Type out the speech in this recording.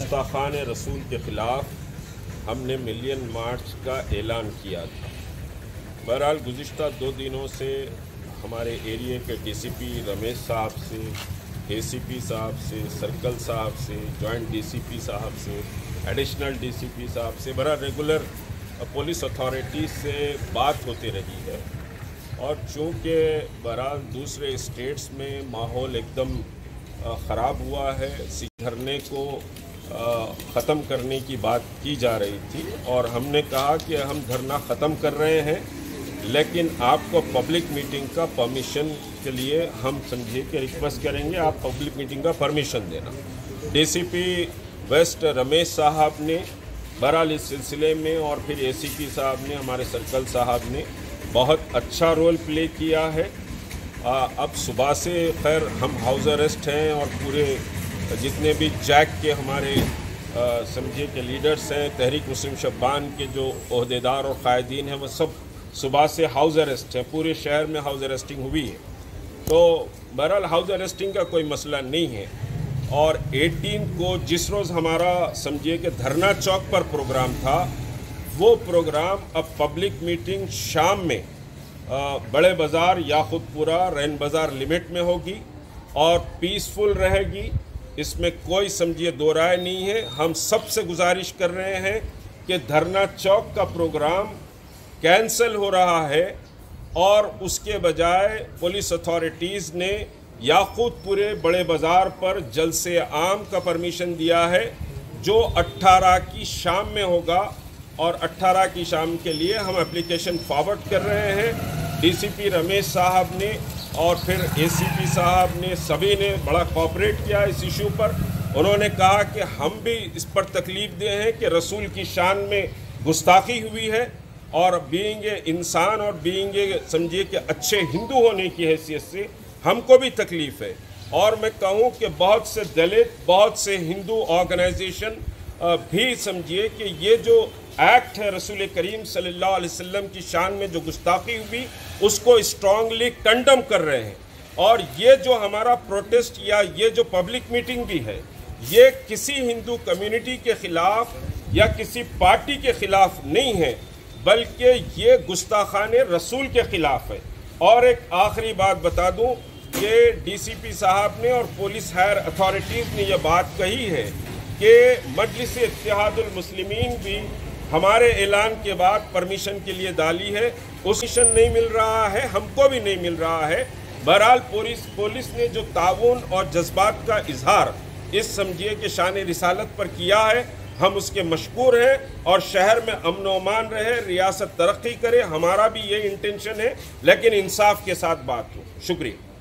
गुस्ताखान रसूल के ख़िलाफ़ हमने मिलियन मार्च का ऐलान किया था। बहरहाल गुज़िश्ता 2 दिनों से हमारे एरिया के डीसीपी रमेश साहब से, एसीपी साहब से, सर्कल साहब से, जॉइंट डीसीपी साहब से, एडिशनल डीसीपी साहब से बड़ा रेगुलर पुलिस अथॉरिटी से बात होती रही है। और चूँकि बहरहाल दूसरे स्टेट्स में माहौल एकदम ख़राब हुआ है, धरने को ख़त्म करने की बात की जा रही थी और हमने कहा कि हम धरना ख़त्म कर रहे हैं, लेकिन आपको पब्लिक मीटिंग का परमिशन के लिए हम समझिए कि रिक्वेस्ट करेंगे, आप पब्लिक मीटिंग का परमिशन देना। डीसीपी वेस्ट रमेश साहब ने बहरहाल इस सिलसिले में और फिर एसीपी साहब ने, हमारे सर्कल साहब ने बहुत अच्छा रोल प्ले किया है। अब सुबह से खैर हम हाउस अरेस्ट हैं और पूरे जितने भी जैक के हमारे समझिए के लीडर्स हैं, तहरीक मुस्लिम शब्बान के जो ओहदेदार और कायदीन हैं, वो सब सुबह से हाउस अरेस्ट हैं। पूरे शहर में हाउस अरेस्टिंग हुई है, तो बहरहाल हाउस अरेस्टिंग का कोई मसला नहीं है। और 18 को जिस रोज़ हमारा समझिए कि धरना चौक पर प्रोग्राम था, वो प्रोग्राम अब पब्लिक मीटिंग शाम में बड़े बाज़ार याखुतपुरा रैन बाज़ार लिमिट में होगी और पीसफुल रहेगी। इसमें कोई समझिए दो राय नहीं है। हम सबसे गुजारिश कर रहे हैं कि धरना चौक का प्रोग्राम कैंसिल हो रहा है और उसके बजाय पुलिस अथॉरिटीज़ ने याकूतपुरे बड़े बाज़ार पर जलसे आम का परमिशन दिया है, जो 18 की शाम में होगा। और 18 की शाम के लिए हम एप्लीकेशन फॉरवर्ड कर रहे हैं। डीसीपी रमेश साहब ने और फिर एसीपी साहब ने, सभी ने बड़ा कोऑपरेट किया इस इशू पर। उन्होंने कहा कि हम भी इस पर तकलीफ दे हैं कि रसूल की शान में गुस्ताखी हुई है और बीइंग इंसान और बीइंग समझिए कि अच्छे हिंदू होने की हैसियत से हमको भी तकलीफ़ है। और मैं कहूँ कि बहुत से दलित, बहुत से हिंदू ऑर्गेनाइजेशन भी समझिए कि ये जो एक्ट है रसूल करीम सल्लल्लाहु अलैहि वसल्लम की शान में जो गुस्ताखी हुई, उसको स्ट्रांगली कंडम कर रहे हैं। और ये जो हमारा प्रोटेस्ट या ये जो पब्लिक मीटिंग भी है, ये किसी हिंदू कम्युनिटी के ख़िलाफ़ या किसी पार्टी के ख़िलाफ़ नहीं है, बल्कि ये गुस्ताखाने रसूल के ख़िलाफ़ है। और एक आखिरी बात बता दूं कि डीसीपी साहब ने और पुलिस हायर अथॉरिटीज़ ने यह बात कही है कि मजलिस इत्तेहादुल मुस्लिमीन भी हमारे ऐलान के बाद परमिशन के लिए डाली है। उस परमिशन नहीं मिल रहा है, हमको भी नहीं मिल रहा है। बहरहाल पुलिस ने जो ताउन और जज्बात का इजहार इस समझिए कि शान रिसालत पर किया है, हम उसके मशकूर हैं। और शहर में अमन व अमान रहे, रियासत तरक्की करे, हमारा भी ये इंटेंशन है, लेकिन इंसाफ के साथ बात हो। शुक्रिया।